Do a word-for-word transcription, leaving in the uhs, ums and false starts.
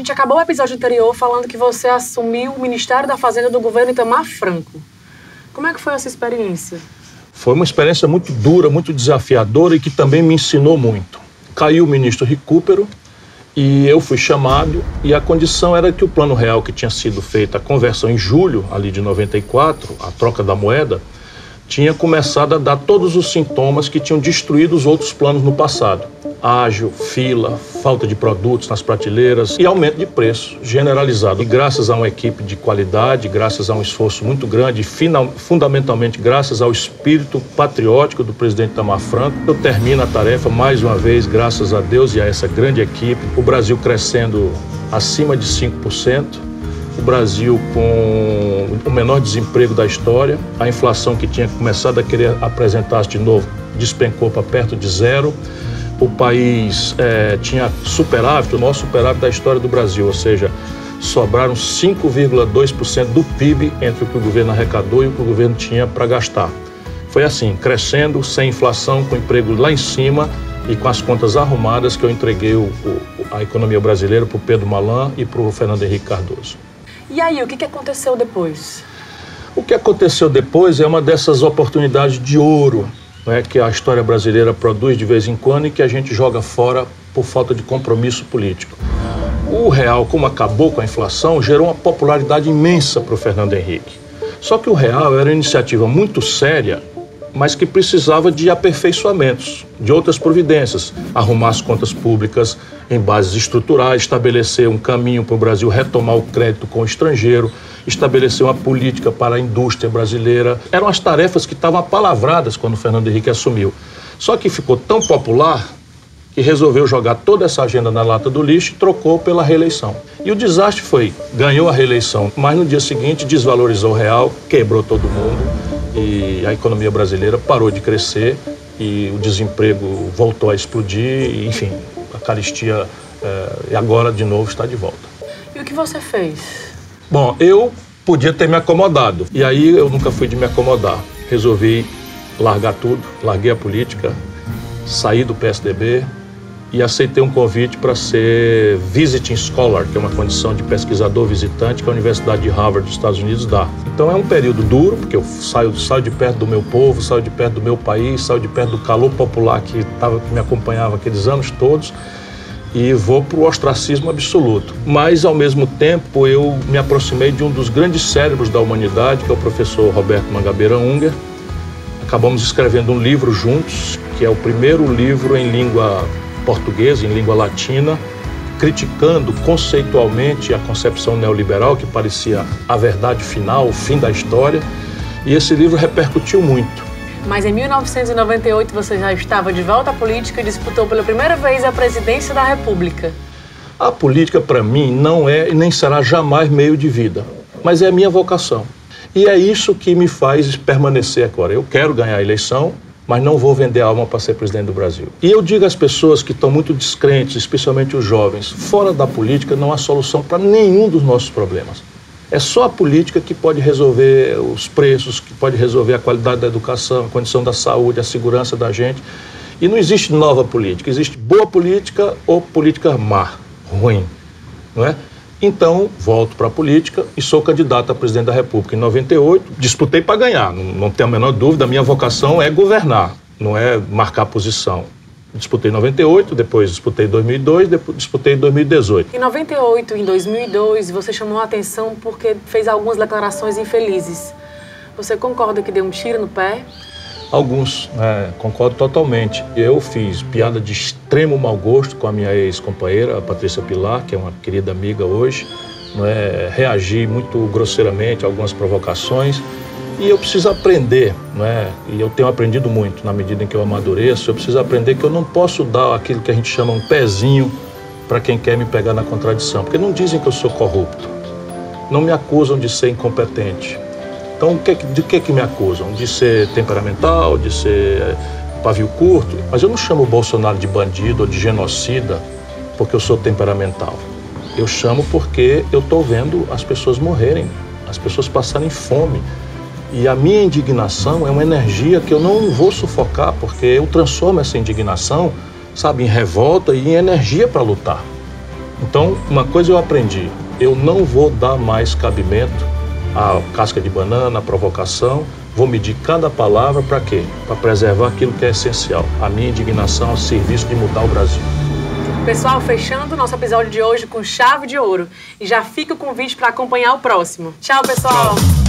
gente acabou o episódio anterior falando que você assumiu o Ministério da Fazenda do governo Itamar Franco. Como é que foi essa experiência? Foi uma experiência muito dura, muito desafiadora e que também me ensinou muito. Caiu o ministro Recupero e eu fui chamado, e a condição era que o Plano Real, que tinha sido feita a conversão em julho ali de noventa e quatro, a troca da moeda, tinha começado a dar todos os sintomas que tinham destruído os outros planos no passado. Ágio, fila, falta de produtos nas prateleiras e aumento de preço generalizado. E graças a uma equipe de qualidade, graças a um esforço muito grande e final, fundamentalmente graças ao espírito patriótico do presidente Itamar Franco, eu termino a tarefa mais uma vez, graças a Deus e a essa grande equipe. O Brasil crescendo acima de cinco por cento, o Brasil com o menor desemprego da história, a inflação que tinha começado a querer apresentar-se de novo despencou para perto de zero. O país é, tinha superávit, o maior superávit da história do Brasil, ou seja, sobraram cinco vírgula dois por cento do P I B entre o que o governo arrecadou e o que o governo tinha para gastar. Foi assim, crescendo, sem inflação, com emprego lá em cima e com as contas arrumadas, que eu entreguei o, o, a economia brasileira para o Pedro Malan e para o Fernando Henrique Cardoso. E aí, o que, que aconteceu depois? O que aconteceu depois é uma dessas oportunidades de ouro, né, que a história brasileira produz de vez em quando e que a gente joga fora por falta de compromisso político. O real, como acabou com a inflação, gerou uma popularidade imensa para o Fernando Henrique. Só que o real era uma iniciativa muito séria, mas que precisava de aperfeiçoamentos, de outras providências. Arrumar as contas públicas em bases estruturais, estabelecer um caminho para o Brasil retomar o crédito com o estrangeiro, estabelecer uma política para a indústria brasileira. Eram as tarefas que estavam apalavradas quando o Fernando Henrique assumiu. Só que ficou tão popular que resolveu jogar toda essa agenda na lata do lixo e trocou pela reeleição. E o desastre foi, ganhou a reeleição, mas no dia seguinte desvalorizou o real, quebrou todo mundo e a economia brasileira parou de crescer e o desemprego voltou a explodir e, enfim, a carestia é, agora de novo está de volta. E o que você fez? Bom, eu podia ter me acomodado, e aí eu nunca fui de me acomodar. Resolvi largar tudo, larguei a política, saí do P S D B e aceitei um convite para ser Visiting Scholar, que é uma condição de pesquisador visitante que a Universidade de Harvard dos Estados Unidos dá. Então é um período duro, porque eu saio, saio de perto do meu povo, saio de perto do meu país, saio de perto do calor popular que, tava, que me acompanhava aqueles anos todos, e vou para o ostracismo absoluto. Mas, ao mesmo tempo, eu me aproximei de um dos grandes cérebros da humanidade, que é o professor Roberto Mangabeira Unger. Acabamos escrevendo um livro juntos, que é o primeiro livro em língua portuguesa, em língua latina, criticando conceitualmente a concepção neoliberal, que parecia a verdade final, o fim da história. E esse livro repercutiu muito. Mas em mil novecentos e noventa e oito você já estava de volta à política e disputou pela primeira vez a presidência da República. A política, para mim, não é e nem será jamais meio de vida, mas é a minha vocação. E é isso que me faz permanecer agora. Eu quero ganhar a eleição, mas não vou vender a alma para ser presidente do Brasil. E eu digo às pessoas que estão muito descrentes, especialmente os jovens, fora da política não há solução para nenhum dos nossos problemas. É só a política que pode resolver os preços, que pode resolver a qualidade da educação, a condição da saúde, a segurança da gente. E não existe nova política, existe boa política ou política má, ruim, não é? Então, volto para a política e sou candidato a presidente da República em noventa e oito. Disputei para ganhar, não, não tenho a menor dúvida, a minha vocação é governar, não é marcar posição. Disputei em noventa e oito, depois disputei em dois mil e dois, depois disputei em dois mil e dezoito. Em noventa e oito, em dois mil e dois, você chamou a atenção porque fez algumas declarações infelizes. Você concorda que deu um tiro no pé? Alguns, é, concordo totalmente. Eu fiz piada de extremo mau gosto com a minha ex-companheira, a Patrícia Pilar, que é uma querida amiga hoje. Não é, reagi muito grosseiramente a algumas provocações. E eu preciso aprender, não é? E eu tenho aprendido muito na medida em que eu amadureço. Eu preciso aprender que eu não posso dar aquilo que a gente chama um pezinho para quem quer me pegar na contradição. Porque não dizem que eu sou corrupto, não me acusam de ser incompetente. Então, de que que me acusam? De ser temperamental, de ser pavio curto? Mas eu não chamo o Bolsonaro de bandido ou de genocida porque eu sou temperamental. Eu chamo porque eu estou vendo as pessoas morrerem, as pessoas passarem fome. E a minha indignação é uma energia que eu não vou sufocar, porque eu transformo essa indignação, sabe, em revolta e em energia para lutar. Então, uma coisa eu aprendi, eu não vou dar mais cabimento à casca de banana, à provocação, vou medir cada palavra para quê? Para preservar aquilo que é essencial, a minha indignação ao serviço de mudar o Brasil. Pessoal, fechando o nosso episódio de hoje com chave de ouro. E já fica o convite para acompanhar o próximo. Tchau, pessoal! Tchau.